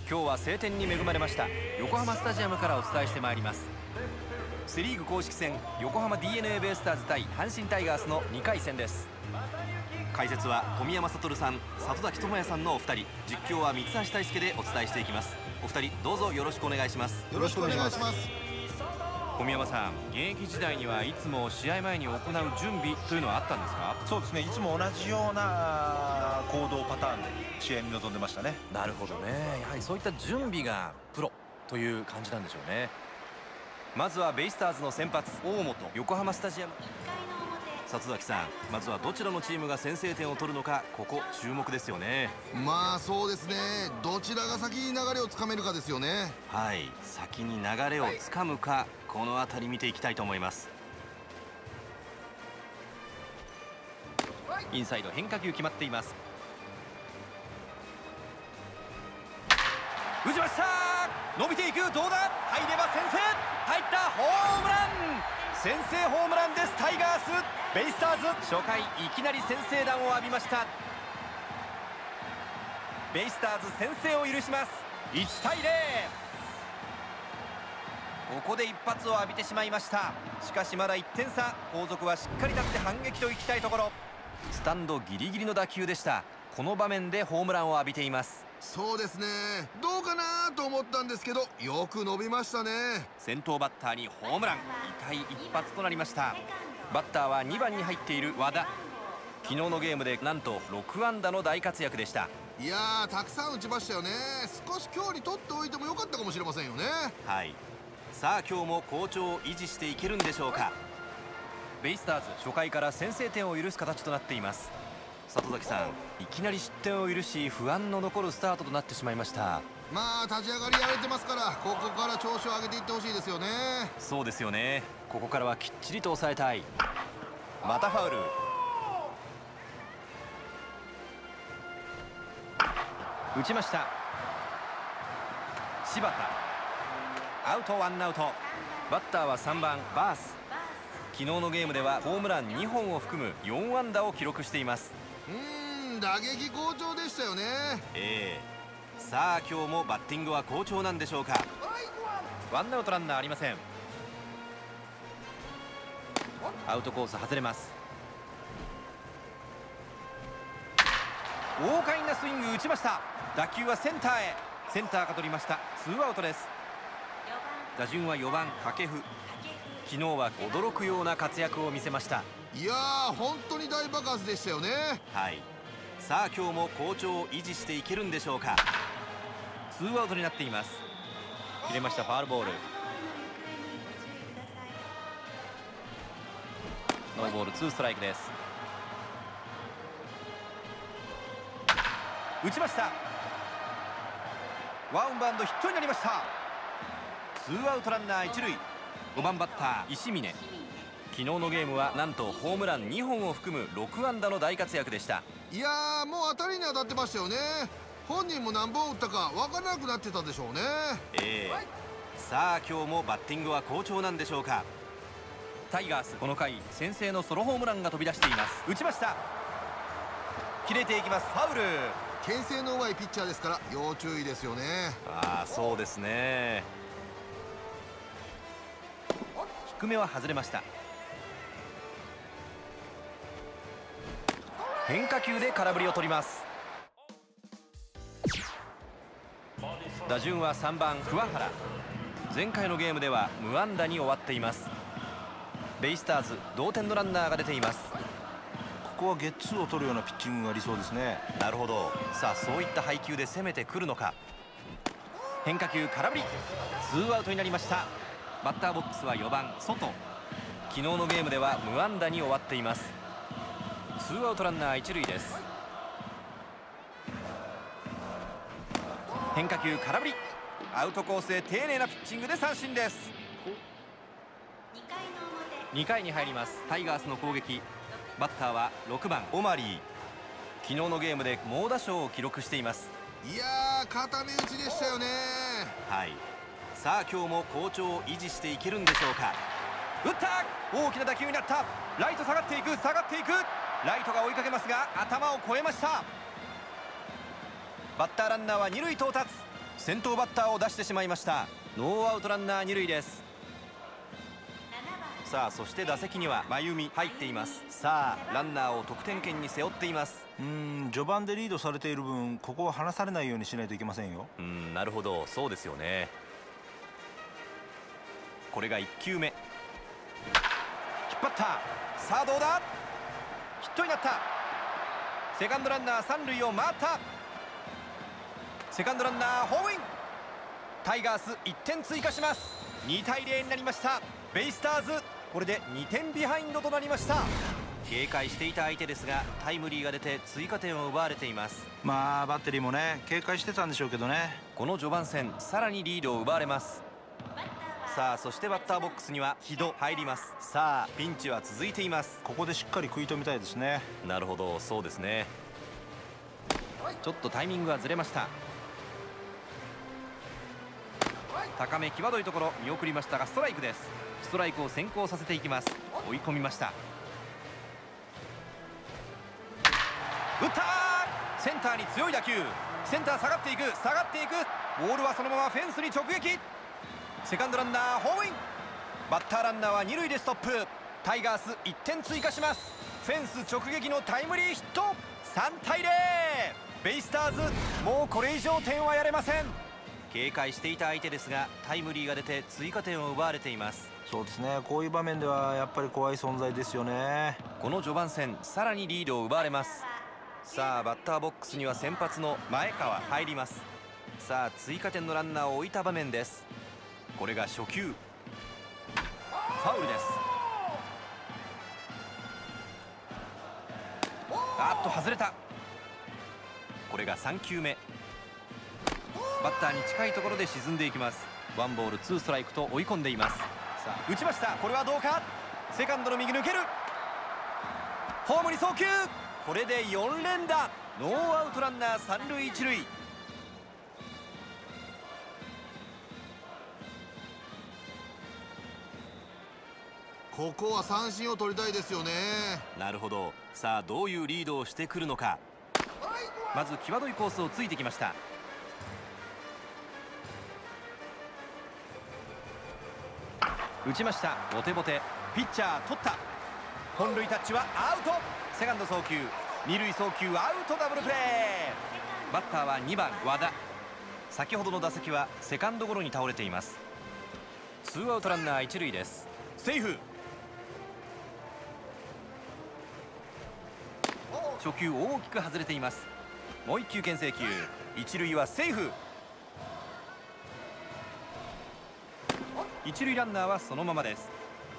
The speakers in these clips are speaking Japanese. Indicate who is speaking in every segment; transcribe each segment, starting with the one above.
Speaker 1: 今日は晴天に恵まれました横浜スタジアムからお伝えしてまいります。セリーグ公式戦横浜 DeNA ベイスターズ対阪神タイガースの2回戦です。解説は富山悟さん、里崎智也さんのお二人、実況は三橋大輔でお伝えしていきます。お二人どうぞよろしくお願いします。
Speaker 2: よろしくお願いします。
Speaker 1: 富山さん、現役時代にはいつも試合前に行う準備というのはあったんですか？
Speaker 2: そうですね、いつも同じような行動パターンで試合に臨んでましたね。
Speaker 1: なるほどね。やはりそういった準備がプロという感じなんでしょうね。まずはベイスターズの先発大本、横浜スタジアム。里崎さん、まずはどちらのチームが先制点を取るのか、ここ注目ですよね。
Speaker 3: まあそうですね、どちらが先に流れをつかめるかですよね。
Speaker 1: はい、先に流れをつかむか、この辺り見ていきたいと思います。インサイド変化球決まっています。打ちました。伸びていく、どうだ、入れば先制、入った、ホームラン、先制ホームランです。タイガース、ベイスターズ初回いきなり先制弾を浴びました。ベイスターズ先制を許します。1対0。ここで一発を浴びてしまいました。しかしまだ1点差、後続はしっかり立って反撃といきたいところ。スタンドギリギリの打球でした。この場面でホームランを浴びています。
Speaker 3: そうですね、どうかなと思ったんですけど、よく伸びましたね。
Speaker 1: 先頭バッターにホームラン、痛い一発となりました。バッターは2番に入っている和田。昨日のゲームでなんと6安打の大活躍でした。
Speaker 3: いやー、たくさん打ちましたよね。少し距離取っておいてもよかったかもしれませんよね。
Speaker 1: はい、さあ今日も好調を維持していけるんでしょうか。ベイスターズ初回から先制点を許す形となっています。里崎さん、いきなり失点を許し不安の残るスタートとなってしまいました。
Speaker 3: まあ立ち上がりやれてますから、ここから調子を上げていってほしいですよね。
Speaker 1: そうですよね、ここからはきっちりと抑えたい。またファウル。打ちました。柴田、アウト、ワンアウト。バッターは3番バース。昨日のゲームではホームラン2本を含む4安打を記録しています。
Speaker 3: 打撃好調でしたよね。
Speaker 1: さあ今日もバッティングは好調なんでしょうか。ワンアウトランナーありません。アウトコース外れます。豪快なスイング、打ちました。打球はセンターへ。センターが取りました。ツーアウトです。打順は4番掛布。昨日は驚くような活躍を見せました。
Speaker 3: いやー、本当に大爆発でしたよね。
Speaker 1: はい、さあ今日も好調を維持していけるんでしょうか。ツーアウトになっています。切れました、ファウルボール。ノーボールツーストライクです。打ちました。ワンバウンドヒットになりました。ツーアウトランナー一塁。5番バッター石峰。昨日のゲームはなんとホームラン2本を含む6安打の大活躍でした。
Speaker 3: いやー、もう当たりに当たってましたよね。本人も何本打ったか分からなくなってたでしょうね。
Speaker 1: さあ今日もバッティングは好調なんでしょうか。タイガースこの回先制のソロホームランが飛び出しています。打ちました。切れていきます、ファウル。
Speaker 3: 牽制の上手いピッチャーですから要注意ですよね。
Speaker 1: そうですね。低めは外れました。変化球で空振りを取ります。打順は3番桑原。前回のゲームでは無安打に終わっています。ベイスターズ同点のランナーが出ています。
Speaker 2: ここはゲッツーを取るようなピッチングが理想ですね。
Speaker 1: なるほど。さあそういった配球で攻めてくるのか。変化球空振り、ツーアウトになりました。バッターボックスは4番外。昨日のゲームでは無安打に終わっています。ツーアウトランナー一塁です。変化球空振り、アウトコースへ丁寧なピッチングで三振です。2回に入ります。タイガースの攻撃。バッターは6番オマリー。昨日のゲームで猛打賞を記録しています。
Speaker 3: いやー、固め打ちでしたよね。
Speaker 1: はい、さあ今日も好調を維持していけるんでしょうか。打った、大きな打球になった。ライト下がっていく、下がっていく。ライトが追いかけますが頭を越えました。バッターランナーは二塁到達。 先頭バッターを出してしまいました。ノーアウトランナー2塁です。さあそして打席には真由美入っています。さあランナーを得点圏に背負っています。
Speaker 2: 序盤でリードされている分、ここは離されないようにしないといけませんよ。
Speaker 1: なるほど、そうですよね。これが1球目、引っ張った。さあどうだ、ヒットになった。セカンドランナー3塁を回った。セカンドランナーホームイン。タイガース1点追加します。2対0になりました。ベイスターズこれで2点ビハインドとなりました。警戒していた相手ですがタイムリーが出て追加点を奪われています。
Speaker 2: まあバッテリーもね警戒してたんでしょうけどね。
Speaker 1: この序盤戦さらにリードを奪われます。さあそしてバッターボックスには木戸入ります。さあピンチは続いています。
Speaker 2: ここでしっかり食い止めたいですね。
Speaker 1: なるほど、そうですね。ちょっとタイミングがずれました。高め際どいところ見送りましたがストライクです。ストライクを先行させていきます。追い込みました。打った。センターに強い打球。センター下がっていく、下がっていく。ボールはそのままフェンスに直撃。セカンドランナーホームイン。バッターランナーは2塁でストップ。タイガース1点追加します。フェンス直撃のタイムリーヒット。3対0。ベイスターズもうこれ以上点はやれません。警戒していた相手ですがタイムリーが出て追加点を奪われています。
Speaker 2: そうですね、こういう場面ではやっぱり怖い存在ですよね。
Speaker 1: この序盤戦さらにリードを奪われます。さあバッターボックスには先発の前川入ります。さあ追加点のランナーを置いた場面です。これが初球、ファウルです。あっと外れた。これが3球目。バッターに近いところで沈んでいきます。ワンボールツーストライクと追い込んでいます。さあ打ちました。これはどうか。セカンドの右抜ける。ホームに送球。これで4連打。ノーアウトランナー3塁1塁。
Speaker 3: ここは三振を取りたいですよね。
Speaker 1: なるほど。さあどういうリードをしてくるのか。まず際どいコースをついてきました。打ちました。ボテボテ。ピッチャー取った。本塁タッチはアウト。セカンド送球、二塁送球アウト。ダブルプレー。バッターは2番和田。先ほどの打席はセカンドゴロに倒れています。ツーアウトランナー1塁です。セーフ。初球大きく外れています。もう1球牽制球。一塁はセーフ。一塁ランナーはそのままです。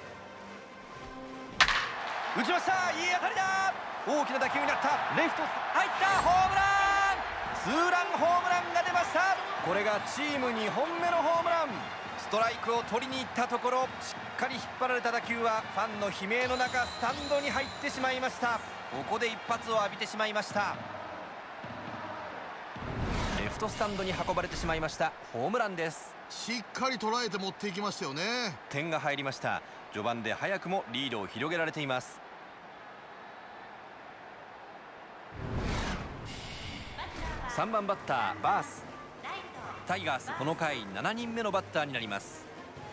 Speaker 1: 打ちました。いい当たりだ。大きな打球になった。レフト入った。ホームラン。ツーランホームランが出ました。これがチーム2本目のホームラン。ストライクを取りに行ったところしっかり引っ張られた打球はファンの悲鳴の中スタンドに入ってしまいました。ここで一発を浴びてしまいました。レフトスタンドに運ばれてしまいました。ホームランです。
Speaker 3: しっかり捉えて持っていきましたよね。
Speaker 1: 点が入りました。序盤で早くもリードを広げられています。3番バッターバース。タイガースこの回7人目のバッターになります。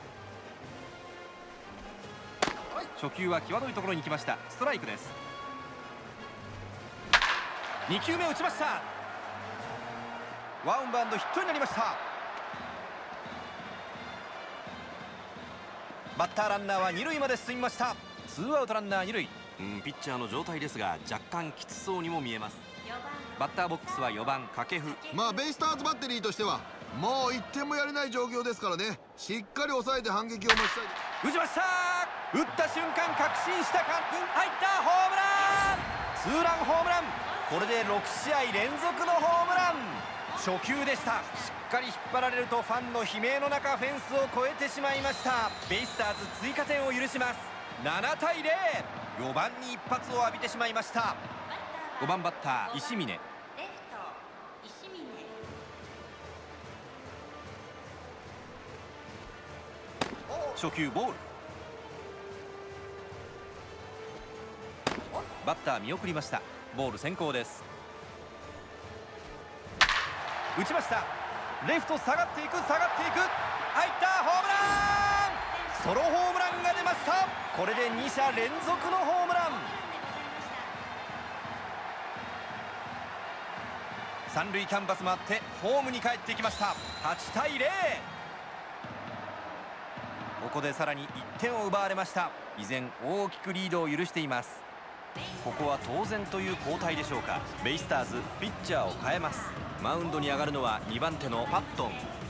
Speaker 1: 初球は際どいところに来ました。ストライクです。2球目打ちました。ワンバウンドヒットになりました。バッターランナーは2塁まで進みました。ツーアウトランナー2塁。ピッチャーの状態ですが若干きつそうにも見えます。バッターボックスは4番掛布。
Speaker 3: ベイスターズバッテリーとしてはもう1点もやれない状況ですからね、しっかり抑えて反撃を待ちたい。
Speaker 1: 打ちました。打った瞬間確信したか。入ったホームラン。ツーランホームラン。これで6試合連続のホームラン。初球でした。しっかり引っ張られるとファンの悲鳴の中フェンスを越えてしまいました。ベイスターズ追加点を許します。7対0。4番に一発を浴びてしまいました。5番バッター石峰。初球ボール。バッター見送りました。ボール先行です。打ちました。 レフト下がっていく、下がっていく、入った、ホームラン、ソロホームランが出ました。これで2者連続のホームラン。三塁キャンバス回ってホームに帰ってきました。8対0。ここでさらに1点を奪われました。依然大きくリードを許しています。ここは当然という交代でしょうか。ベイスターズピッチャーを変えます。マウンドに上がるのは2番手のパットン。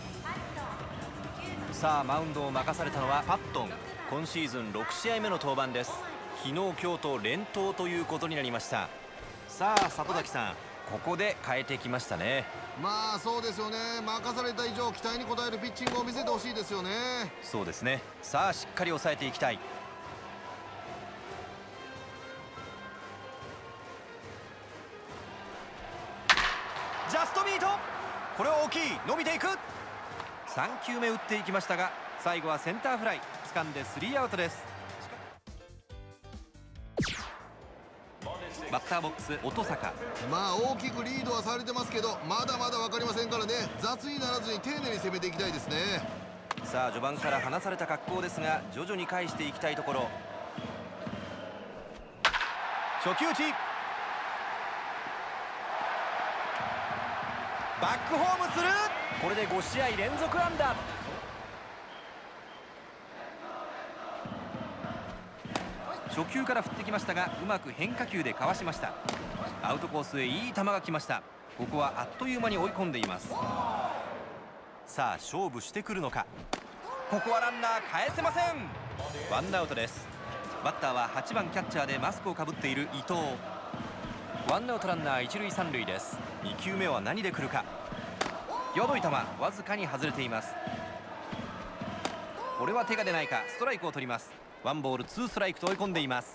Speaker 1: さあマウンドを任されたのはパットン。今シーズン6試合目の登板です。昨日今日と連投ということになりました。さあ里崎さん、ここで変えてきましたね。
Speaker 3: まあそうですよね。任された以上期待に応えるピッチングを見せてほしいですよね。
Speaker 1: そうですね。さあしっかり抑えていきたい。ジャストミート、これは大きい、伸びていく。3球目打っていきましたが最後はセンターフライ、掴んで3アウトです。バッターボックス音坂。
Speaker 3: まあ大きくリードはされてますけど、まだまだ分かりませんからね。雑にならずに丁寧に攻めていきたいですね。
Speaker 1: さあ序盤から離された格好ですが徐々に返していきたいところ。初球打ち、バックホームする。これで5試合連続安打。初球から振ってきましたがうまく変化球でかわしました。アウトコースへいい球が来ました。ここはあっという間に追い込んでいます。さあ勝負してくるのか。ここはランナー返せません。ワンアウトです。バッターは8番キャッチャーでマスクをかぶっている伊藤。ワンアウトランナー一塁三塁です。2球目は何で来るか。よどい球、わずかに外れています。これは手が出ないか。ストライクを取ります。ワンボールツーストライクと追い込んでいます。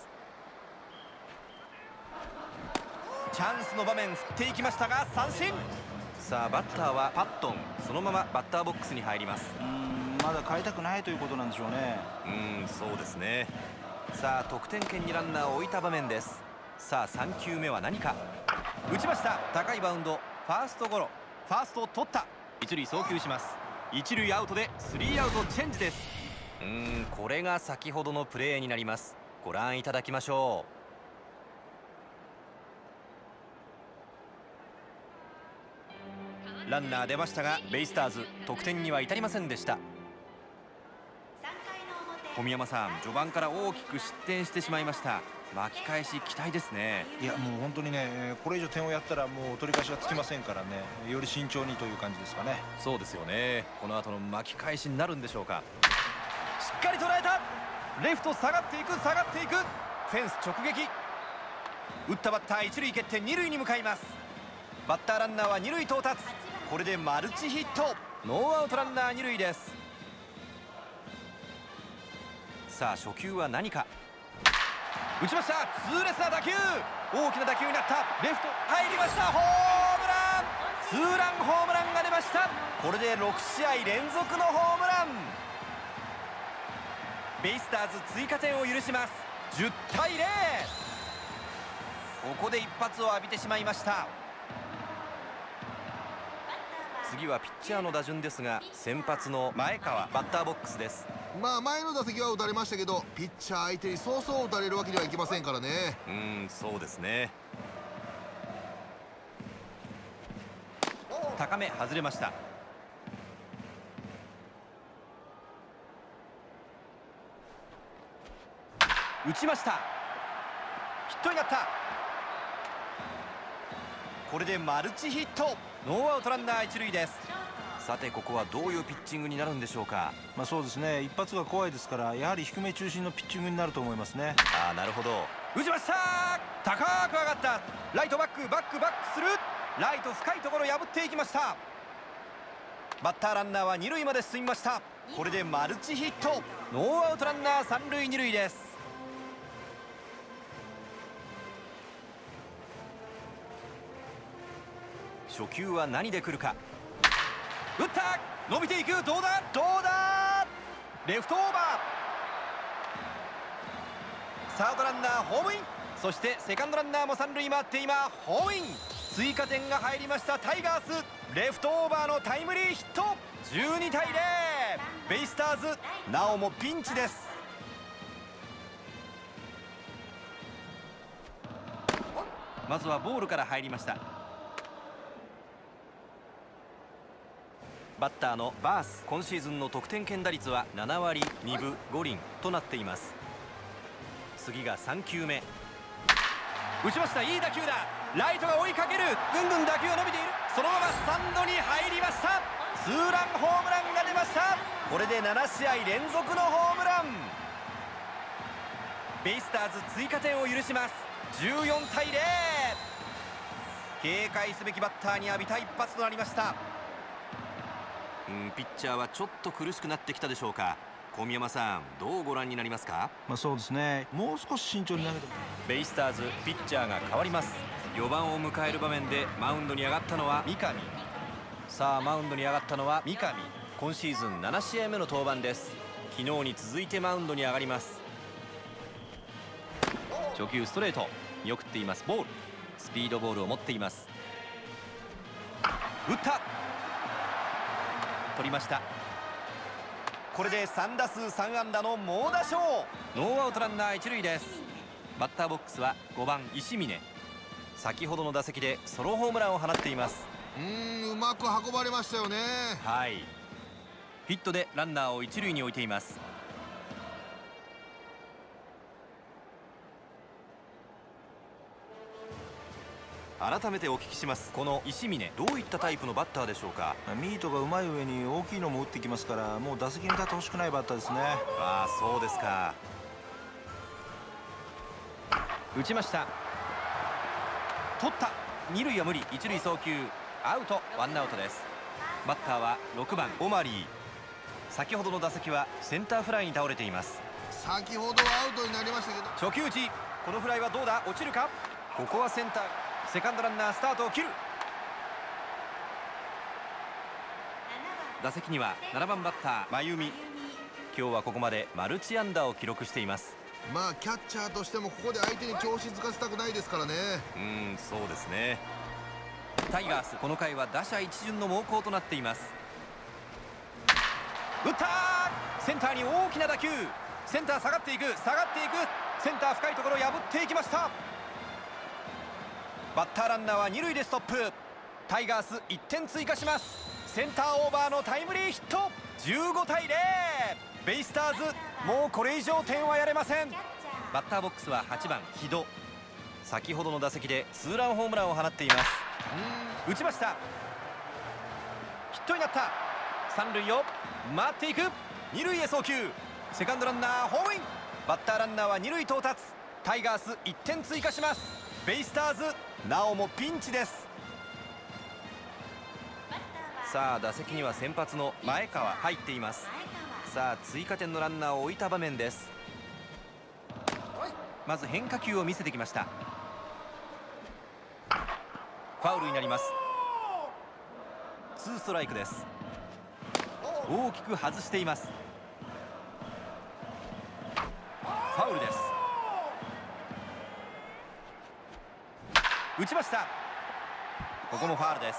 Speaker 1: チャンスの場面振っていきましたが三振。さあバッターはパットン。そのままバッターボックスに入ります。
Speaker 2: まだ変えたくないということなんでしょうね。
Speaker 1: そうですね。さあ得点圏にランナーを置いた場面です。さあ3球目は何か。打ちました。高いバウンド、ファーストゴロ。ファーストを取った。一塁送球します。一塁アウトで3アウトチェンジです。これが先ほどのプレーになります。ご覧いただきましょう。ランナー出ましたがベイスターズ得点には至りませんでした。小宮山さん、序盤から大きく失点してしまいました。巻き返し期待ですね。
Speaker 2: いやもう本当にね、これ以上点をやったらもう取り返しがつきませんからね、より慎重にという感じですかね。
Speaker 1: そうですよね。この後の巻き返しになるんでしょうか。しっかり捉えた。レフト下がっていく、下がっていく。フェンス直撃。打ったバッター一塁蹴って二塁に向かいます。バッターランナーは二塁到達。これでマルチヒット。ノーアウトランナー二塁です。さあ初球は何か。打ちました。痛烈な打球、大きな打球になった。レフト入りました。ホームラン、ツーランホームランが出ました。これで6試合連続のホームラン。ベイスターズ追加点を許します。10対0。ここで一発を浴びてしまいました。次はピッチャーの打順ですが先発の前川バッターボックスです。
Speaker 3: まあ前の打席は打たれましたけど、ピッチャー相手にそうそう打たれるわけにはいきませんからね。
Speaker 1: そうですね。高め外れました。打ちました。ヒットになった。これでマルチヒット。ノーアウトランナー一塁です。さてここはどういうピッチングになるんでしょうか。
Speaker 2: そうですね、一発が怖いですからやはり低め中心のピッチングになると思いますね。
Speaker 1: なるほど。打ちました。高く上がった。ライトバックバックバックする。ライト深いところ破っていきました。バッターランナーは二塁まで進みました。これでマルチヒット。ノーアウトランナー三塁二塁です。初球は何で来るか。打った。伸びていく。どうだどうだ。レフトオーバー。サードランナーホームイン。そしてセカンドランナーも三塁回って今ホームイン。 追加点が入りましたタイガース。レフトオーバーのタイムリーヒット。12対0。ベイスターズなおもピンチです。まずはボールから入りました。バッターのバース、今シーズンの得点圏打率は7割2分5厘となっています。次が3球目、打ちました。いい打球だ。ライトが追いかける。ぐんぐん打球が伸びている。そのままスタンドに入りました。ツーランホームランが出ました。これで7試合連続のホームラン。ベイスターズ追加点を許します。14対0。警戒すべきバッターに浴びた一発となりました。ピッチャーはちょっと苦しくなってきたでしょうか。小宮山さん、どうご覧になりますか？
Speaker 2: そうですね、もう少し慎重に投げて。
Speaker 1: ベイスターズピッチャーが変わります。4番を迎える場面でマウンドに上がったのは三上。さあマウンドに上がったのは三上。今シーズン7試合目の登板です。昨日に続いてマウンドに上がります。初球ストレート見送っています。ボール、スピードボールを持っています。打った、取りました。これで3打数3安打の猛打賞。ノーアウトランナー1塁です。バッターボックスは5番石峰。先ほどの打席でソロホームランを放っています。
Speaker 3: うまく運ばれましたよね。
Speaker 1: はい、ヒットでランナーを1塁に置いています。改めてお聞きします。この石峰、どういったタイプのバッターでしょうか？
Speaker 2: ミートがうまい上に大きいのも打ってきますから、もう打席に立ってほしくないバッターですね。
Speaker 1: ああ、そうですか。打ちました。取った。二塁は無理。一塁送球アウト。ワンアウトです。バッターは6番オマリー。先ほどの打席はセンターフライに倒れています。
Speaker 3: 先ほどアウトになりましたけど、
Speaker 1: 初球打ち。このフライはどうだ、落ちるか。ここはセンター、セカンドランナースタートを切る。打席には7番バッター真由美。今日はここまでマルチ安打を記録しています。
Speaker 3: キャッチャーとしてもここで相手に調子づかせたくないですからね。
Speaker 1: そうですね。タイガースこの回は打者一巡の猛攻となっています。打った。センターに大きな打球。センター下がっていく、下がっていく。センター深いところ破っていきました。バッターランナーは二塁でストップ。タイガース1点追加します。センターオーバーのタイムリーヒット。15対0。ベイスターズもうこれ以上点はやれません。バッターボックスは8番木戸。先ほどの打席でツーランホームランを放っています。打ちました。ヒットになった。三塁を回っていく。二塁へ送球。セカンドランナーホームイン。バッターランナーは二塁到達。タイガース1点追加します。ベイスターズなおもピンチです。さあ打席には先発の前川入っています。さあ追加点のランナーを置いた場面です。まず変化球を見せてきました。ファウルになります。ツーストライクです。大きく外しています。ファウルです。打ちました。ここもファウルです。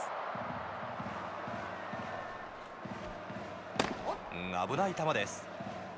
Speaker 1: 危ない球です。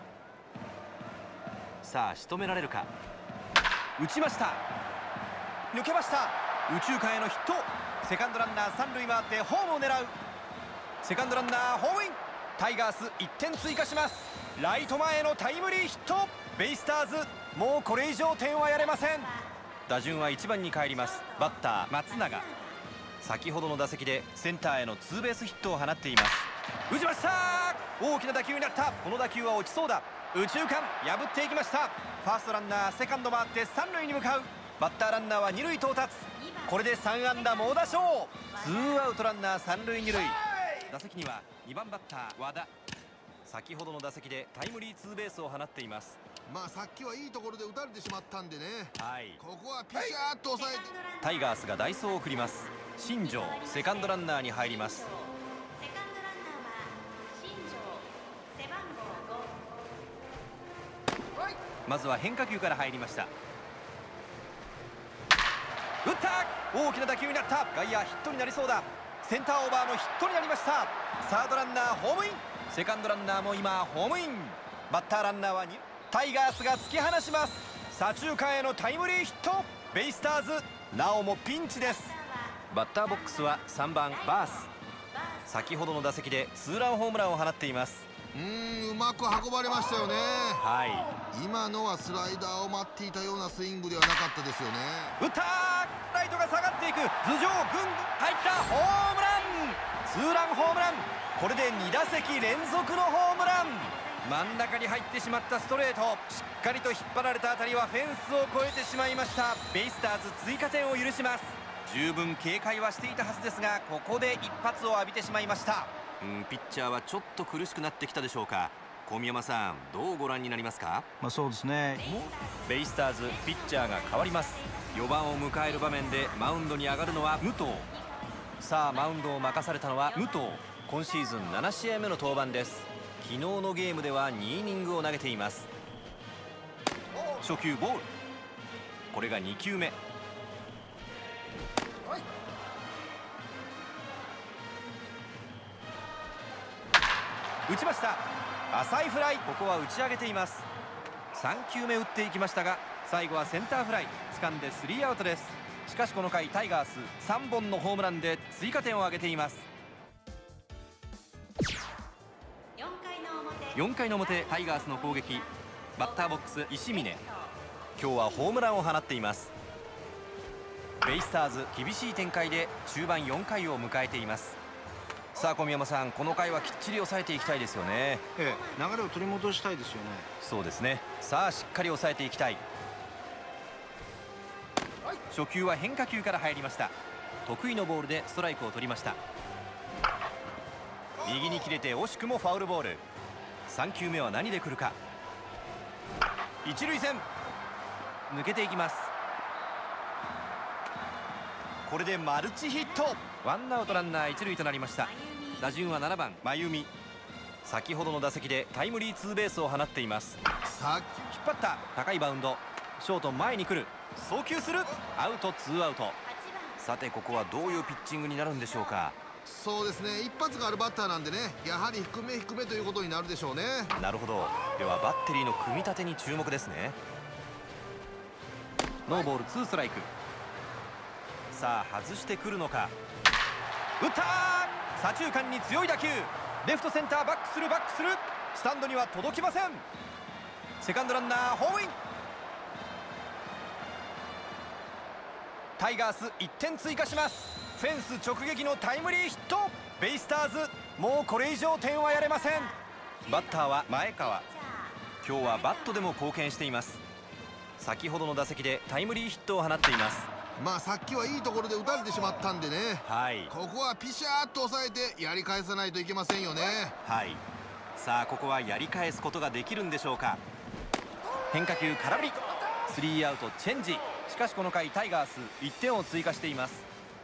Speaker 1: さあ仕留められるか。打ちました。抜けました。右中間へのヒット。セカンドランナー三塁回ってホームを狙う。セカンドランナーホームイン。タイガース1点追加します。ライト前へのタイムリーヒット。ベイスターズもうこれ以上点はやれません。打順は1番に帰ります。バッター松永。先ほどの打席でセンターへのツーベースヒットを放っています。打ちました。大きな打球になった。この打球は落ちそうだ。右中間破っていきました。ファーストランナーセカンド回って三塁に向かう。バッターランナーは二塁到達。これで3安打猛打賞。ツーアウトランナー三塁二塁。打席には2番バッター和田。先ほどの打席でタイムリーツーベースを放っています。
Speaker 3: さっきはいいところで打たれてしまったんでね。ここはピシャーっと抑えて。
Speaker 1: タイガースが代走を送ります。新庄セカンドランナーに入ります。まずは変化球から入りました。打った。 大きな打球になった。外野ヒットになりそうだ。センターオーバーのヒットになりました。サードランナーホームイン、セカンドランナーも今ホームイン。バッターランナーはタイガースが突き放します。左中間へのタイムリーヒット。ベイスターズなおもピンチです。バッターボックスは3番バース。先ほどの打席でツーランホームランを放っています。
Speaker 3: うまく運ばれましたよね。
Speaker 1: はい、
Speaker 3: 今のはスライダーを待っていたようなスイングではなかったですよね。
Speaker 1: 打ったー、ライトが下がっていく。頭上ぐんぐん入ったホームラン。ツーランホームラン。これで2打席連続のホームラン。真ん中に入ってしまったストレート、しっかりと引っ張られた当たりはフェンスを越えてしまいました。ベイスターズ追加点を許します。十分警戒はしていたはずですが、ここで一発を浴びてしまいました。ピッチャーはちょっと苦しくなってきたでしょうか。小宮山さん、どうご覧になりますか。
Speaker 2: そうですね。
Speaker 1: ベイスターズピッチャーが変わります。4番を迎える場面でマウンドに上がるのは武藤。さあマウンドを任されたのは武藤。今シーズン7試合目の登板です。昨日のゲームでは2イニングを投げています。初球ボール、これが2球目。打ちました。浅いフライ。ここは打ち上げています。3球目打っていきましたが、最後はセンターフライ掴んで3アウトです。しかしこの回タイガース3本のホームランで追加点を挙げています。4回の表タイガースの攻撃。バッターボックス石峰、今日はホームランを放っています。ベイスターズ厳しい展開で中盤4回を迎えています。さあ小宮山さん、この回はきっちり抑えていきたいですよね。
Speaker 2: 流れを取り戻したいですよね。
Speaker 1: そうですね。さあしっかり抑えていきたい。初球は変化球から入りました。得意のボールでストライクを取りました。右に切れて惜しくもファウルボール。3球目は何で来るか。一塁線抜けていきます。これでマルチヒット。ワンアウトランナー一塁となりました。打順は7番真由美。先ほどの打席でタイムリーツーベースを放っています。引っ張った高いバウンド、ショート前に来る、送球する、アウトツーアウト。さてここはどういうピッチングになるんでしょうか。
Speaker 3: そうですね、一発があるバッターなんでね、やはり低め低めということになるでしょうね。
Speaker 1: なるほど。ではバッテリーの組み立てに注目ですね。ノーボールツーストライク。さあ外してくるのか。打ったー、左中間に強い打球。レフトセンターバックするバックする、スタンドには届きません。セカンドランナーホームイン。タイガース1点追加します。フェンス直撃のタイムリーヒット。ベイスターズもうこれ以上点はやれません。バッターは前川。今日はバットでも貢献しています。先ほどの打席でタイムリーヒットを放っています。
Speaker 3: さっきはいいところで打たれてしまったんでね、ここはピシャーっと抑えてやり返さないといけませんよね。さあここはやり返すことができるんでしょうか。変化球空振り、スリーアウトチェンジ。しかしこの回タイガース1点を追加しています。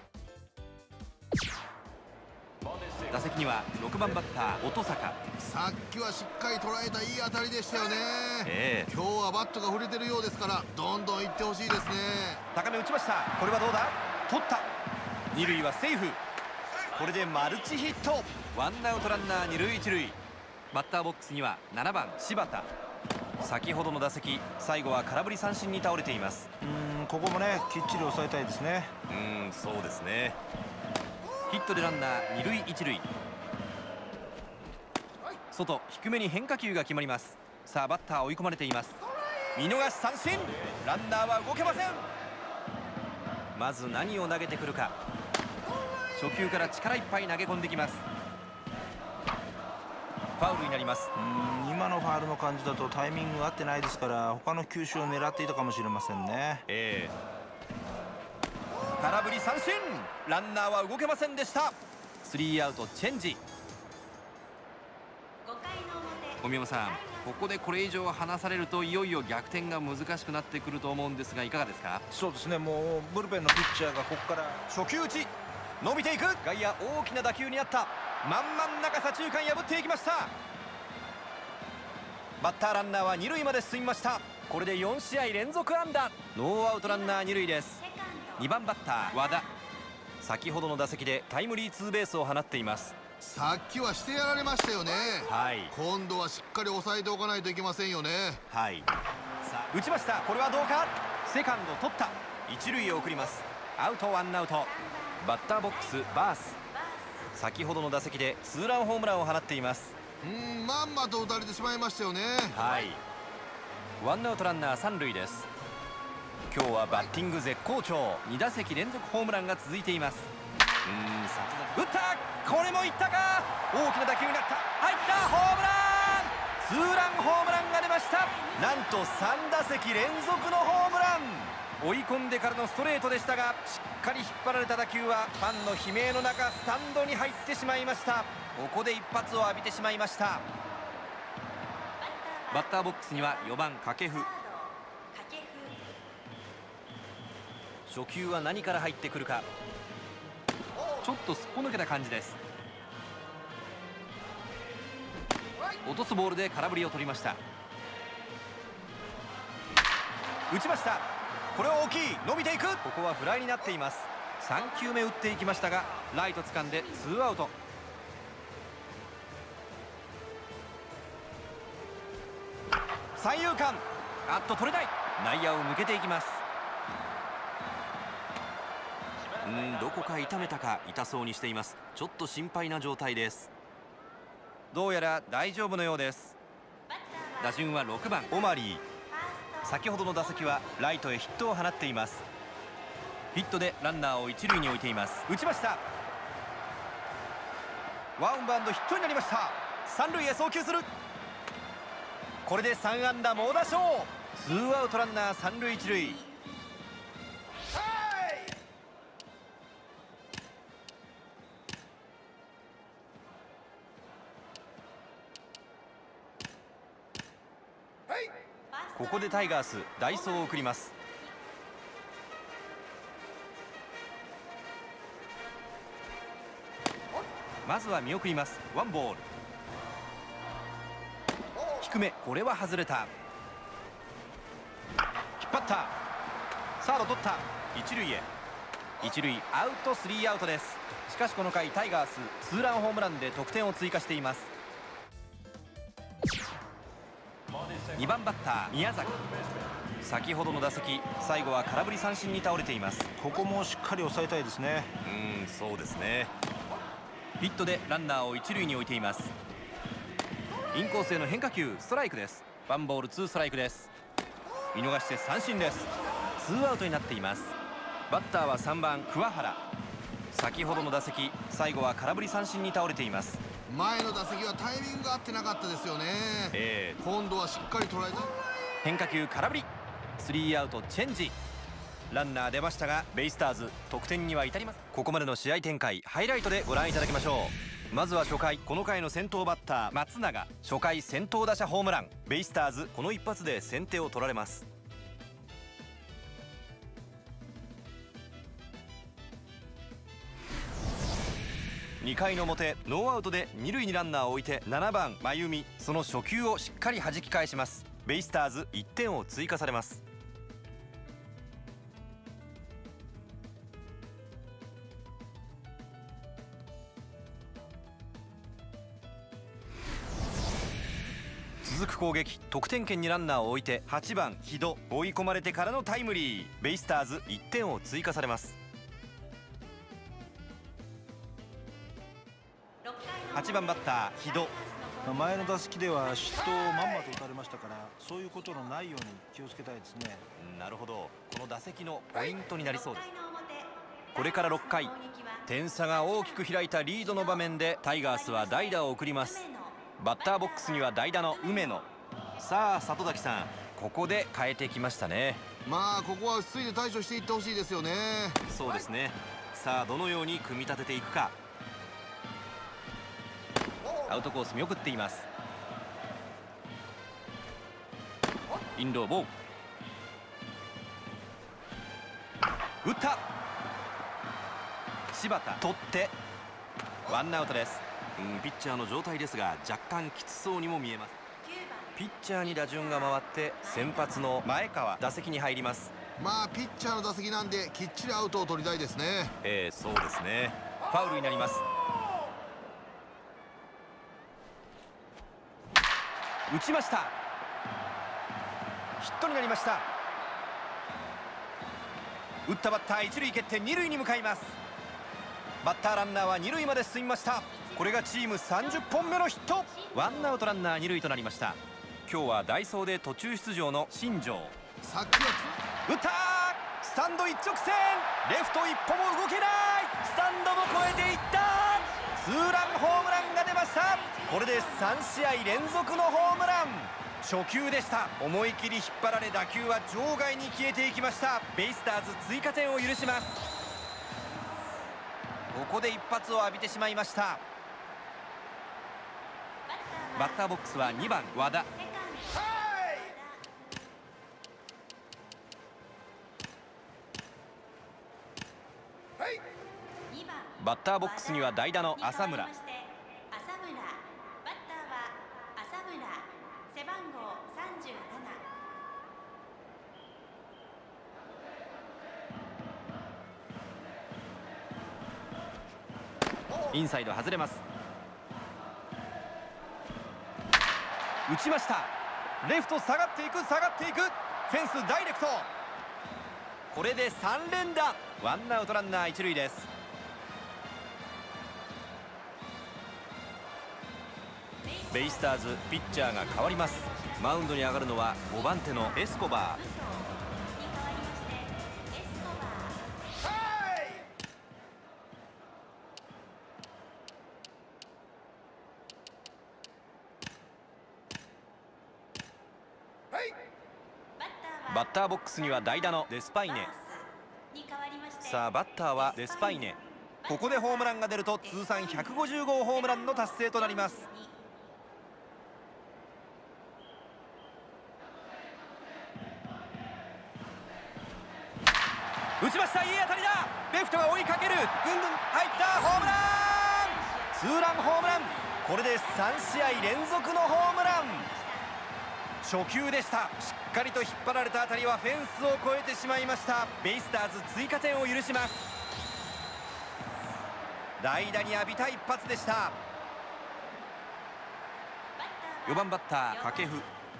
Speaker 3: 打席には6番バッター音坂。さっきはしっかり捉えたいい当たりでしたよね。今日はバットが振れてるようですからどんどんいってほしいですね。高め打ちました。これはどうだ。取った。二塁はセーフ。これでマルチヒット。ワンアウトランナー二塁一塁。バッターボックスには7番柴田。先ほどの打席最後は空振り三振に倒れています。
Speaker 2: ここもねきっちり抑えたいですね。
Speaker 1: そうですね。ヒットでランナー二塁一塁。外低めに変化球が決まります。さあバッター追い込まれています。見逃し三振。ランナーは動けません。まず何を投げてくるか。初球から力いっぱい投げ込んできます。ファウルになります。
Speaker 2: 今のファウルの感じだとタイミングが合ってないですから、他の球種を狙っていたかもしれませんね。
Speaker 1: 空振り三振。ランナーは動けませんでした。スリーアウトチェンジ。小宮山さん、ここでこれ以上離されるといよいよ逆転が難しくなってくると思うんですがいかがですか。
Speaker 2: そうですね、もうブルペンのピッチャーがここから
Speaker 1: 初球打ち伸びていく。外野大きな打球にあった。真ん中左中間破っていきました。バッターランナーは二塁まで進みました。これで4試合連続安打。ノーアウトランナー二塁です。 2番バッター和田、先ほどの打席でタイムリーツーベースを放っています。
Speaker 3: さっきはしてやられましたよね。
Speaker 1: はい、
Speaker 3: 今度はしっかり抑えておかないといけませんよね。
Speaker 1: はい、さあ打ちました。これはどうか。セカンド取った。一塁へ送ります。アウト、ワンアウト。バッターボックスバース、先ほどの打席でツーランホームランを放っています。
Speaker 3: まんまと打たれてしまいましたよね。
Speaker 1: はい、ワンアウトランナー三塁です。今日はバッティング絶好調。2打席連続ホームランが続いています。打った。これもいったか。大きな打球になった。入った。ホームラン。ツーランホームランが出ました。なんと3打席連続のホームラン。追い込んでからのストレートでしたが、しっかり引っ張られた打球はファンの悲鳴の中スタンドに入ってしまいました。ここで一発を浴びてしまいました。バッターボックスには4番掛布。初球は何から入ってくるか。ちょっとすっぽ抜けた感じです。落とすボールで空振りを取りました。打ちました。これは大きい。伸びていく。ここはフライになっています。3球目打っていきましたがライト掴んでツーアウト。三遊間、取れない。内野を抜けていきます。どこか痛めたか。痛そうにしています。ちょっと心配な状態です。どうやら大丈夫のようです。打順は6番オマリー。先ほどの打席はライトへヒットを放っています。ヒットでランナーを一塁に置いています。打ちました。ワンバウンドヒットになりました。三塁へ送球する。これで3安打猛打賞。ツーアウトランナー三塁一塁。ここでタイガース代走を送ります。まずは見送ります。ワンボール。低め、これは外れた。引っ張った。サード取った。一塁へ。一塁アウト、スリーアウトです。しかしこの回タイガースツーランホームランで得点を追加しています。2番バッター宮崎、先ほどの打席最後は空振り三振に倒れています。
Speaker 2: ここもしっかり抑えたいですね。
Speaker 1: そうですね。ヒットでランナーを一塁に置いています。インコースへの変化球、ストライクです。ワンボールツーストライクです。見逃して三振です。ツーアウトになっています。バッターは3番桑原、先ほどの打席最後は空振り三振に倒れています。
Speaker 3: 前の打席はタイミングが合ってなかったですよね。今度はしっかり捉えた。
Speaker 1: 変化球空振り。スリーアウトチェンジ。ランナー出ましたがベイスターズ得点には至りません。ここまでの試合展開ハイライトでご覧いただきましょう。まずは初回、この回の先頭バッター松永、初回先頭打者ホームラン。ベイスターズこの一発で先手を取られます。2回の表、ノーアウトで2塁にランナーを置いて7番真由美、その初球をしっかり弾き返します。ベイスターズ1点を追加されます。続く攻撃、得点圏にランナーを置いて8番木戸、追い込まれてからのタイムリー。ベイスターズ1点を追加されます。8番バッター木戸、
Speaker 2: 前の打席では失投をまんまと打たれましたから、そういうことのないように気をつけたいですね。
Speaker 1: なるほど、この打席のポイントになりそうです。これから6回、点差が大きく開いたリードの場面でタイガースは代打を送ります。バッターボックスには代打の梅野。さあ里崎さん、ここで変えてきましたね。
Speaker 3: ここは落ち着いて対処していってほしいですよね。
Speaker 1: そうですね。さあどのように組み立てていくか。アウトコース見送っています。インローボール打った。柴田取ってワンアウトです。ピッチャーの状態ですが若干きつそうにも見えます。ピッチャーに打順が回って先発の前川打席に入ります。
Speaker 3: まあピッチャーの打席なんできっちりアウトを取りたいですね。
Speaker 1: そうですね。ファウルになります。打ちました。ヒットになりました。打ったバッター一塁蹴って二塁に向かいます。バッターランナーは二塁まで進みました。これがチーム30本目のヒット。ワンアウトランナー二塁となりました。今日は代走で途中出場の新庄。
Speaker 3: さっきは
Speaker 1: 打ったー、スタンド一直線、レフト一歩も動けない、スタンドも越えていった。ツーランホームランが出ました。これで3試合連続のホームラン。初球でした。思い切り引っ張られ打球は場外に消えていきました。ベイスターズ追加点を許します。ここで一発を浴びてしまいました。バッターボックスは2番和田。バッターボックスには代打の浅村。インサイド外れます。打ちました。レフト下がっていく、下がっていく、フェンスダイレクト。これで3連打。ワンアウトランナー一塁です。ベイスターズピッチャーが変わります。マウンドに上がるのは5番手のエスコバー。バッターボックスには代打のデスパイネ。さあバッターはデスパイネ。ここでホームランが出ると通算150号ホームランの達成となります。打ちました。いい当たりだ。レフトが追いかける。ぐんぐん入ったホームラン。ツーランホームラン。これで3試合連続のホームラン。初球でした。しっかりと引っ張られた当たりはフェンスを越えてしまいました。ベイスターズ追加点を許します。代打に浴びた一発でした。4番バッター掛布。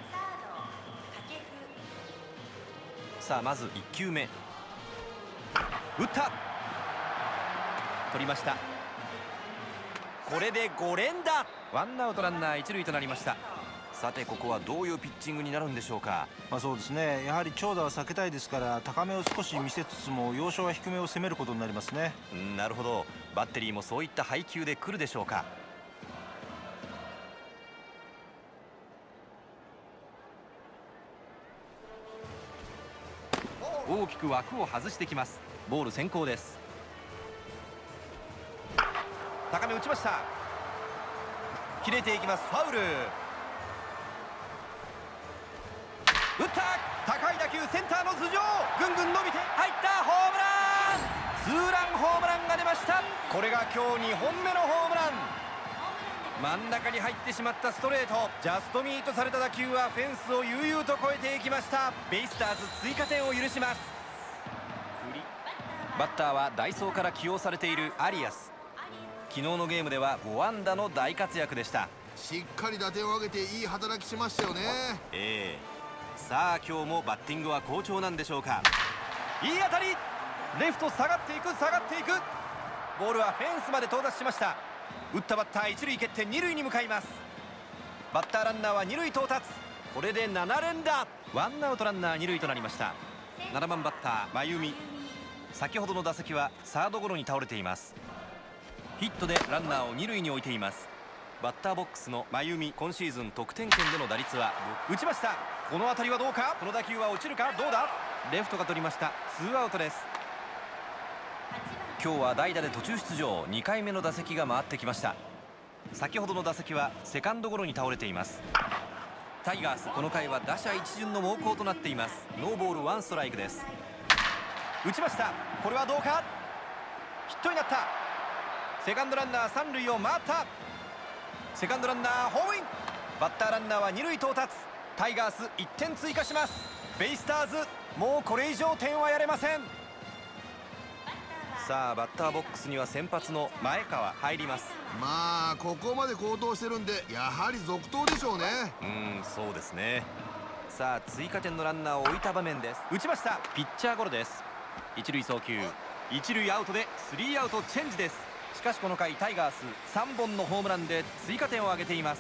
Speaker 1: さあまず1球目、打った、取りました。これで5連打。ワンアウトランナー一塁となりました。さてここはどういうピッチングになるんでしょうか。
Speaker 2: そうですね、やはり長打は避けたいですから、高めを少し見せつつも要所は低めを攻めることになりますね。
Speaker 1: なるほど。バッテリーもそういった配球で来るでしょうか。大きく枠を外してきます。ボール先行です。高め打ちました。切れていきます。ファウル。打った。高い打球、センターの頭上、ぐんぐん伸びて入った。ホームラン。ツーランホームランが出ました。これが今日2本目のホームラン。真ん中に入ってしまったストレート。ジャストミートされた打球はフェンスを悠々と越えていきました。ベイスターズ追加点を許します。バッターは代走から起用されているアリアス。昨日のゲームでは5安打の大活躍でした。
Speaker 3: しっかり打点を挙げていい働きしましたよね。
Speaker 1: さあ今日もバッティングは好調なんでしょうか。いい当たり。レフト下がっていく、下がっていく。ボールはフェンスまで到達しました。打ったバッター一塁蹴って二塁に向かいます。バッターランナーは二塁到達。これで7連打。ワンアウトランナー二塁となりました。7番バッター真由美。先ほどの打席はサードゴロに倒れています。ヒットでランナーを二塁に置いています。バッターボックスの真由美、今シーズン得点圏での打率は打ちました。この当たりはどうか。この打球は落ちるか。どうだ。レフトが取りました。ツーアウトです。今日は代打で途中出場。2回目の打席が回ってきました。先ほどの打席はセカンドゴロに倒れています。タイガースこの回は打者一巡の猛攻となっています。ノーボールワンストライクです。打ちました。これはどうか。ヒットになった。セカンドランナー三塁を回った。セカンドランナーホームイン。バッターランナーは二塁到達。タイガース1点追加します。ベイスターズもうこれ以上点はやれません。さあバッターボックスには先発の前川入ります。
Speaker 3: まあここまで好投してるんでやはり続投でしょうね。
Speaker 1: そうですね。さあ追加点のランナーを置いた場面です。打ちました。ピッチャーゴロです。一塁送球、一塁アウトで3アウトチェンジです。しかしこの回タイガース3本のホームランで追加点を挙げています。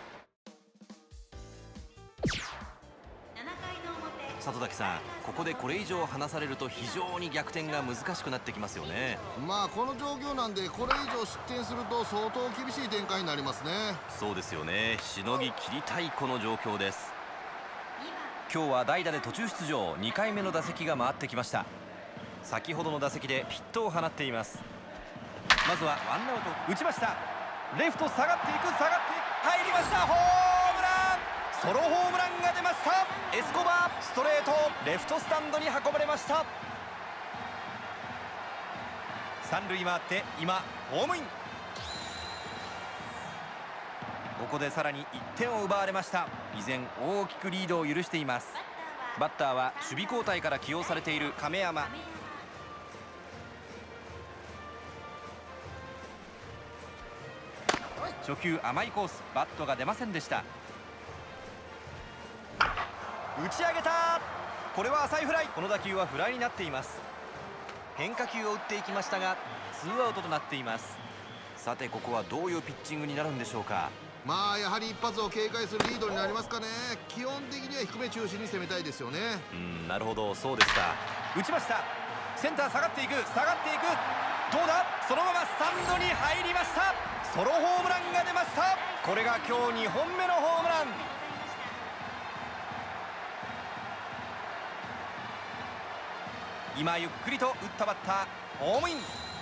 Speaker 1: 里崎さん、ここでこれ以上離されると非常に逆転が難しくなってきますよね。
Speaker 3: まあこの状況なんでこれ以上失点すると相当厳しい展開になりますね。
Speaker 1: そうですよね。しのぎ切りたいこの状況です。今日は代打で途中出場、2回目の打席が回ってきました。先ほどの打席でヒットを放っています。まずはワンアウト、打ちました。レフト下がっていく、下がっていく、入りました。ホームラン、ソロホームランが出ました。エスコバー、ストレートレフトスタンドに運ばれました。三塁回って今ホームイン。ここでさらに1点を奪われました。依然大きくリードを許しています。バッターは守備交代から起用されている亀山。初球甘いコース、バットが出ませんでした。打ち上げた。これは浅いフライ。この打球はフライになっています。変化球を打っていきましたがツーアウトとなっています。さてここはどういうピッチングになるんでしょうか。
Speaker 3: まあやはり一発を警戒するリードになりますかね。基本的には低め中心に攻めたいですよね。
Speaker 1: なるほど、そうですか。打ちました。センター下がっていく、下がっていく、どうだ、そのままスタンドに入りました。ソロホームランが出ました。これが今日2本目のホームラン。今ゆっくりと打ったバッターホームイン。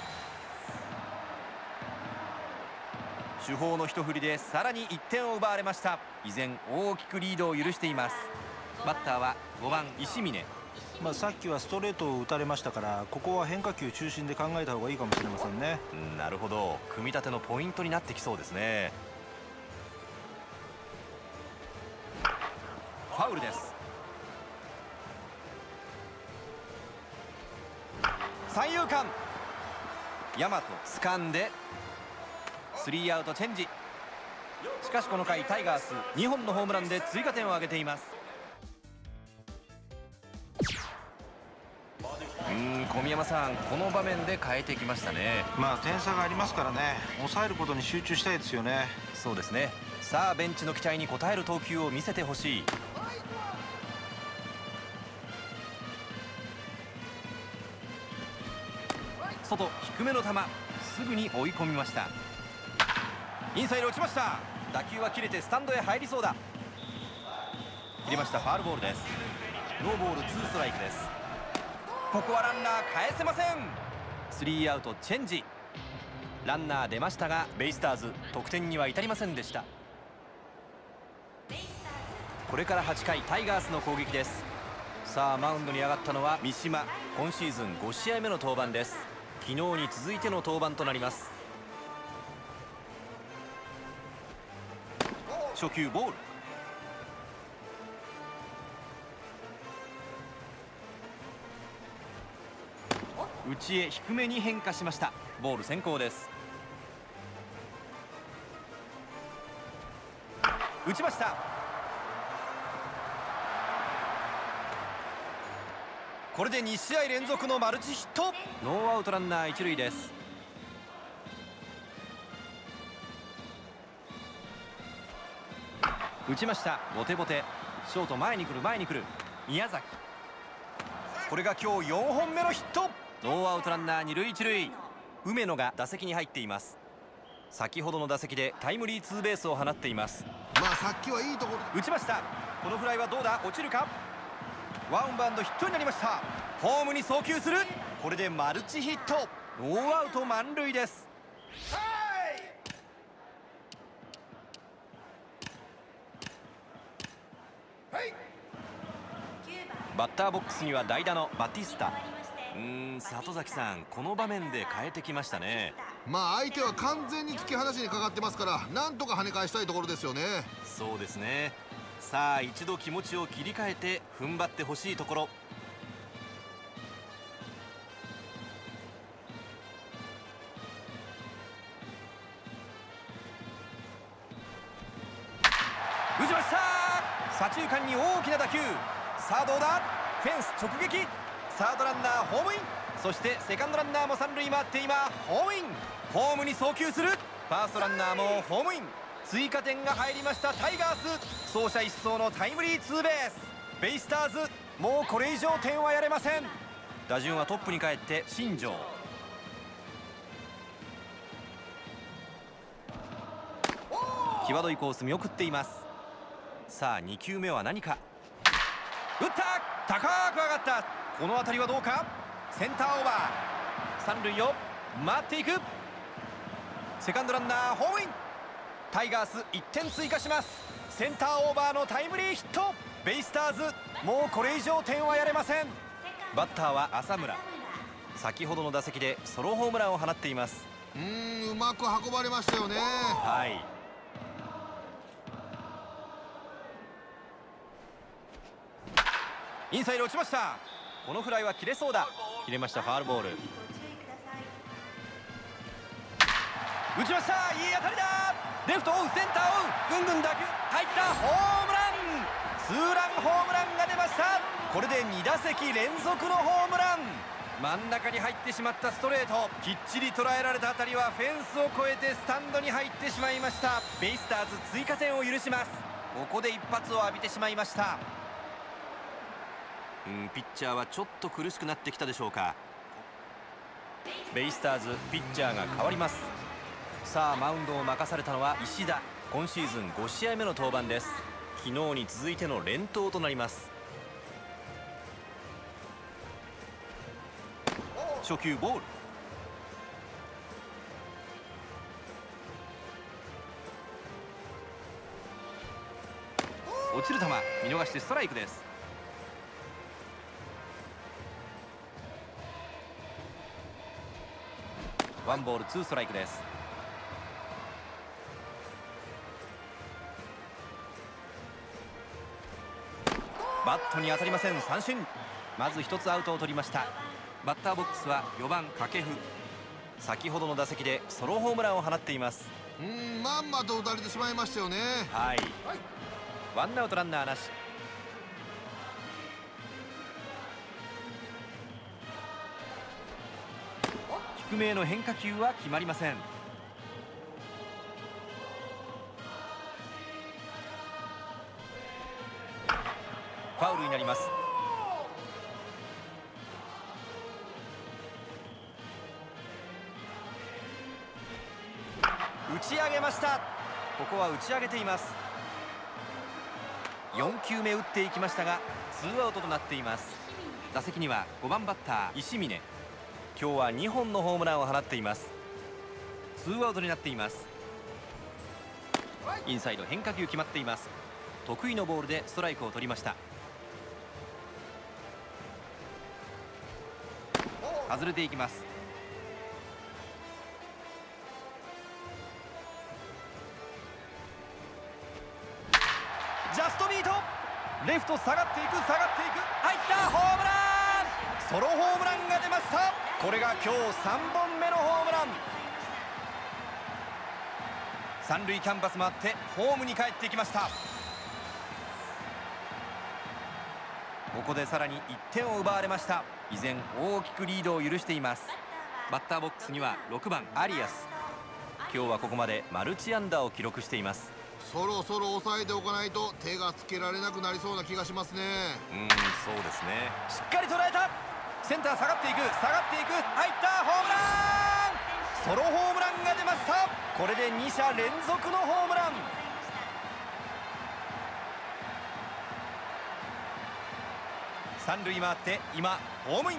Speaker 1: 主砲の一振りでさらに1点を奪われました。依然大きくリードを許しています。バッターは5番石峰。
Speaker 2: さっきはストレートを打たれましたから、ここは変化球中心で考えた方がいいかもしれませんね。
Speaker 1: なるほど、組み立てのポイントになってきそうですね。ファウルです。三遊間、大和掴んで3アウトチェンジ。しかしこの回タイガース2本のホームランで追加点を挙げています。小宮山さん、この場面で変えてきましたね。
Speaker 2: 点差がありますからね、抑えることに集中したいですよね。
Speaker 1: そうですね。さあベンチの期待に応える投球を見せてほしい。外低めの球、すぐに追い込みました。インサイド落ちました。打球は切れてスタンドへ入りそうだ。切れました。ファウルボールです。ノーボールツーストライクです。ここはランナー返せません。3アウトチェンジ。ランナー出ましたがベイスターズ得点には至りませんでした。これから8回タイガースの攻撃です。さあマウンドに上がったのは三島。今シーズン5試合目の登板です。昨日に続いての登板となります。初球ボール。内へ低めに変化しました。ボール先行です。打ちました。これで2試合連続のマルチヒット。ノーアウトランナー一塁です。打ちました。ボテボテ。ショート前に来る、前に来る宮崎。これが今日4本目のヒット。ノーアウトランナー二塁一塁。梅野が打席に入っています。先ほどの打席でタイムリーツーベースを放っています。
Speaker 3: さっきはいいところ
Speaker 1: 打ちました。このフライはどうだ、落ちるか。ワンバウンドヒットになりました。ホームに送球する。これでマルチヒット。ノーアウト満塁です。バッターボックスには代打のバティスタ。里崎さん、この場面で変えてきましたね。
Speaker 3: 相手は完全に突き放しにかかってますから、なんとか跳ね返したいところですよね。
Speaker 1: そうですね。さあ一度気持ちを切り替えて踏ん張ってほしいところ。 打ちました。左中間に大きな打球。さあどうだ。フェンス直撃。サードランナーホームイン。そしてセカンドランナーも三塁回って今ホームイン。ホームに送球する。ファーストランナーもホームイン。追加点が入りましたタイガース。走者一掃のタイムリーツーベース。ベイスターズもうこれ以上点はやれません。打順はトップに帰って新庄。際どいコース見送っています。さあ2球目は何か。打った。高く上がった。この当たりはどうか。センターオーバー。三塁を回っていく。セカンドランナーホームイン。タイガース1点追加します。センターオーバーのタイムリーヒット。ベイスターズもうこれ以上点はやれません。バッターは浅村。先ほどの打席でソロホームランを放っています。
Speaker 3: うまく運ばれましたよね。
Speaker 1: はい。インサイド落ちました。このフライは切れそうだ。切れました。ファールボール。打ちました。いい当たりだ。レフト追う、センター追う。ぐんぐん打球入った。ホームラン。ツーランホームランが出ました。これで2打席連続のホームラン。真ん中に入ってしまったストレート。きっちり捉えられた当たりはフェンスを越えてスタンドに入ってしまいました。ベイスターズ追加点を許します。ここで一発を浴びてしまいました。ピッチャーはちょっと苦しくなってきたでしょうか。ベイスターズピッチャーが変わります。さあマウンドを任されたのは石田。今シーズン5試合目の登板です。昨日に続いての連投となります。初球ボール。落ちる球見逃してストライクです。ワンボールツーストライクです。バットに当たりません。三振。まず一つアウトを取りました。バッターボックスは4番掛布。先ほどの打席でソロホームランを放っています。
Speaker 3: まんまと打たれてしまいましたよね。
Speaker 1: はい。ワンアウトランナーなし。低めへの変化球は決まりません。ファウルになります。打ち上げました。ここは打ち上げています。4球目打っていきましたがツーアウトとなっています。打席には5番バッター石峰。今日は2本のホームランを放っています。ツーアウトになっています。インサイド変化球決まっています。得意のボールでストライクを取りました。外れていきます。ジャストミート。レフト下がっていく、下がっていく。入った。ホームラン。ソロホームランが出ました。これが今日3本目のホームラン。三塁キャンバス回ってホームに帰ってきました。ここでさらに1点を奪われました。依然大きくリードを許しています。バッターボックスには6番アリアス。今日はここまでマルチ安打を記録しています。
Speaker 3: そろそろ抑えておかないと手がつけられなくなりそうな気がしますね。
Speaker 1: そうですね。しっかり捉えた。センター下がっていく、下がっていく。入った。ホームラン。ソロホームランが出ました。これで2者連続のホームラン。三塁回って今ホームイン。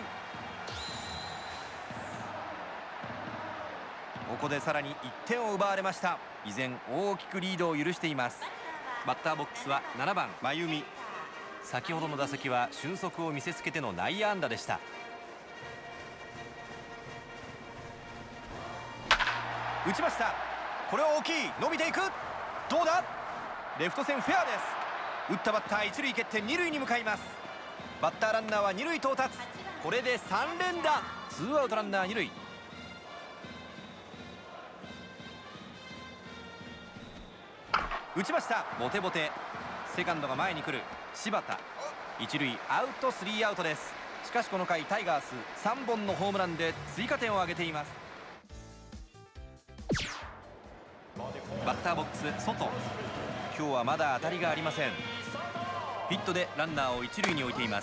Speaker 1: ここでさらに1点を奪われました。依然大きくリードを許しています。バッターボックスは7番真由美。先ほどの打席は俊足を見せつけての内野安打でした。打ちました。これは大きい。伸びていく。どうだ。レフト線フェアです。打ったバッター一塁蹴って二塁に向かいます。バッターランナーは二塁到達。これで3連打。ツーアウトランナー二塁。 打ちました。ボテボテ。セカンドが前に来る。柴田、一塁アウト、スリーアウトです。しかしこの回タイガース3本のホームランで追加点を挙げています。バッターボックス外、今日はまだ当たりがありません。ヒットでランナーを一塁に置いています。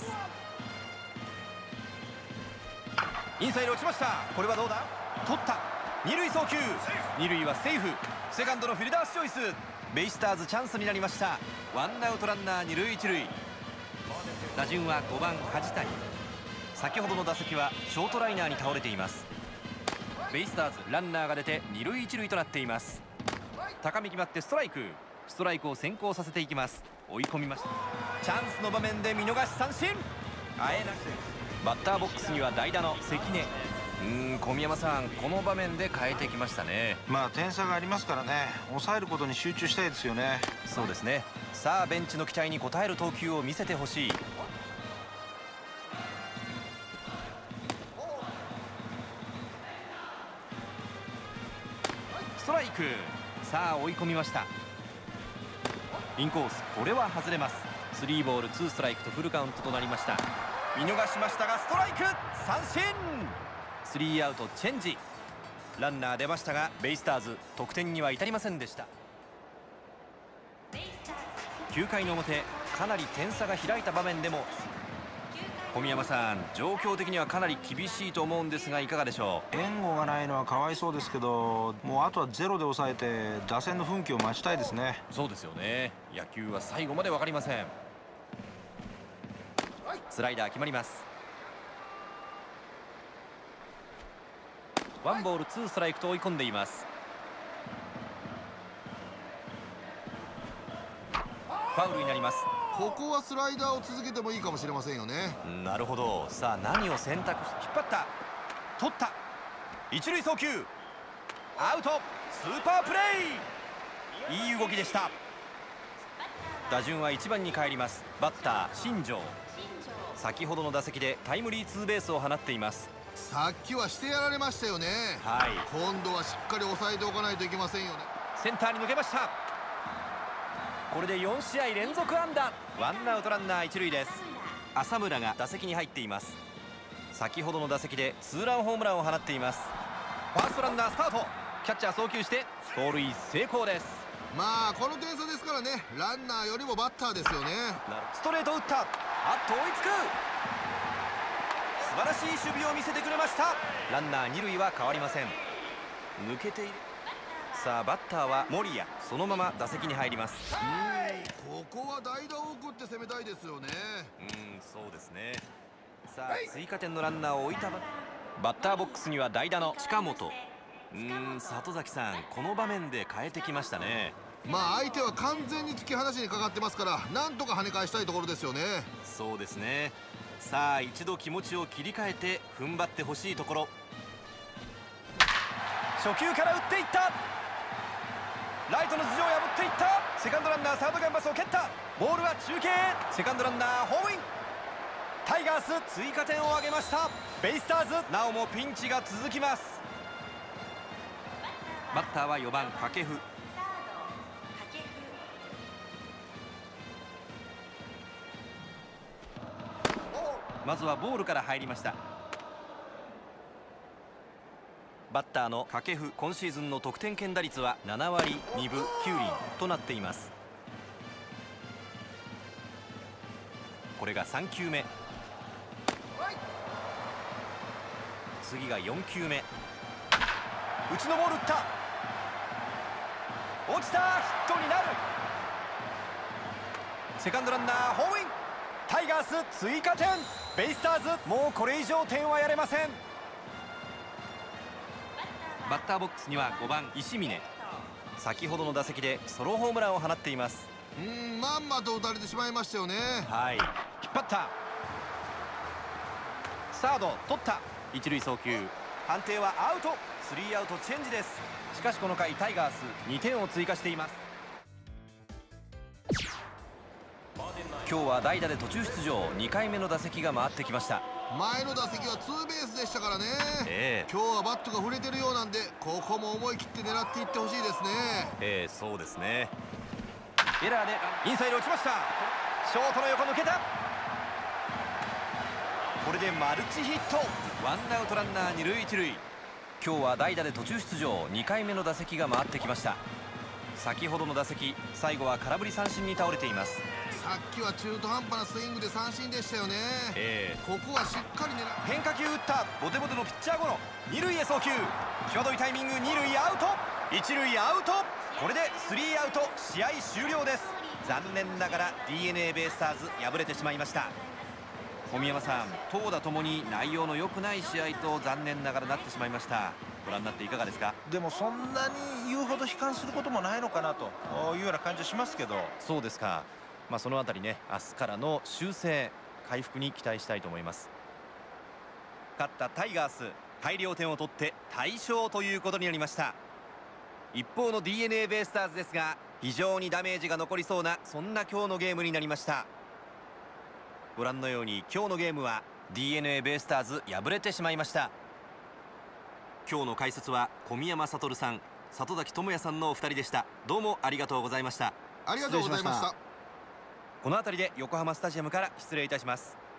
Speaker 1: インサイド落ちました。これはどうだ。取った。二塁送球。二塁はセーフ。セカンドのフィルダースチョイス。ベイスターズチャンスになりました。ワンアウトランナー二塁一塁。打順は5番梶谷。先ほどの打席はショートライナーに倒れています。ベイスターズランナーが出て二塁一塁となっています。高め決まってストライク。ストライクを先行させていきます。追い込みました。チャンスの場面で見逃し三振。あえなくバッターボックスには代打の関根。小宮山さん、この場面で変えてきましたね。
Speaker 2: まあ点差がありますからね、抑えることに集中したいですよね。
Speaker 1: そうですね。さあベンチの期待に応える投球を見せてほしい。ストライク。さあ追い込みました。インコース、これは外れます。3ボール2ストライクとフルカウントとなりました。見逃しましたがストライク、三振。3アウトチェンジ。ランナー出ましたがベイスターズ得点には至りませんでした。9回の表、かなり点差が開いた場面でも小宮山さん、状況的にはかなり厳しいと思うんですがいかがでしょう。
Speaker 2: 援護がないのはかわいそうですけど、もうあとはゼロで抑えて打線の奮起を待ちたいですね。
Speaker 1: そうですよね。野球は最後まで分かりません。スライダー決まります。ワンボールツーストライクと追い込んでいます。ファウルになります。
Speaker 3: ここはスライダーを続けてもいいかもしれませんよね。
Speaker 1: なるほど。さあ何を選択し、引っ張った、取った、一塁送球、アウト。スーパープレー。いい動きでした。打順は1番に帰ります。バッター新庄。先ほどの打席でタイムリーツーベースを放っています。
Speaker 3: さっきはしてやられましたよね。
Speaker 1: はい、
Speaker 3: 今度はしっかり抑えておかないといけませんよね。
Speaker 1: センターに抜けました。これで4試合連続安打。ワンアウトランナー一塁です。浅村が打席に入っています。先ほどの打席でツーランホームランを放っています。ファーストランナースタート。キャッチャー送球して盗塁成功です。
Speaker 3: まあこの点差ですからね、ランナーよりもバッターですよね。
Speaker 1: ストレート打った。あっと追いつく。素晴らしい守備を見せてくれました。ランナー二塁は変わりません。抜けている。さあバッターは森谷。そのまま打席に入ります。
Speaker 3: ここは代打を送って攻めたいですよね。
Speaker 1: そうですね。さあ追加点のランナーを置いたバッターボックスには代打の近本。里崎さん、この場面で変えてきましたね。
Speaker 3: まあ相手は完全に突き放しにかかってますから、なんとか跳ね返したいところですよね。
Speaker 1: そうですね。さあ一度気持ちを切り替えて踏ん張ってほしいところ。初球から打っていった。ライトの頭上を破っていった。セカンドランナーサードキャンバスを蹴った。ボールは中継。セカンドランナーホームイン。タイガース追加点を挙げました。ベイスターズなおもピンチが続きます。バッターは4番掛布。まずはボールから入りました。バッターの掛布、今シーズンの得点圏打率は7割2分9厘となっています。これが3球目。次が4球目。内のボール打った。落ちた。ヒットになる。セカンドランナーホームイン。タイガース追加点。ベイスターズもうこれ以上点はやれません。バッターボックスには5番石峰。先ほどの打席でソロホームランを放っています。
Speaker 3: まんまと打たれてしまいましたよね。
Speaker 1: はい、引っ張った。サード取った。一塁送球。判定はアウト。3アウトチェンジです。しかしこの回タイガース2点を追加しています。今日は代打で途中出場。2回目の打席が回ってきました。
Speaker 3: 前の打席はツーベースでしたからね。今日はバットが触れてるようなんで、ここも思い切って狙っていってほしいですね。
Speaker 1: そうですね。 エラーでインサイド打ちました。ショートの横抜けた。これでマルチヒット。ワンアウトランナー二塁一塁。今日は代打で途中出場、2回目の打席が回ってきました。先ほどの打席、最後は空振り三振に倒れています。
Speaker 3: さっきは中途半端なスイングで三振でしたよね。ここはしっかり狙う。
Speaker 1: 変化球打った。ボテボテのピッチャーゴロ。二塁へ送球。際どいタイミング。二塁アウト。一塁アウト。これでスリーアウト。試合終了です。残念ながら DNA ベイスターズ敗れてしまいました。小宮山さん、投打ともに内容の良くない試合と残念ながらなってしまいました。ご覧になっていかがですか？
Speaker 2: でもそんなに言うほど悲観することもないのかなというような感じはしますけど。
Speaker 1: そうですか。そのあたりね、明日からの修正回復に期待したいと思います。勝ったタイガース、大量点を取って大勝ということになりました。一方の DNA ベイスターズですが、非常にダメージが残りそうな、そんな今日のゲームになりました。ご覧のように今日のゲームは DNA ベイスターズ敗れてしまいました。今日の解説は小宮山悟さん、里崎智也さんのお二人でした。どうもありがとうございました。
Speaker 3: ありがとうございました。
Speaker 1: この辺りで横浜スタジアムから失礼いたします。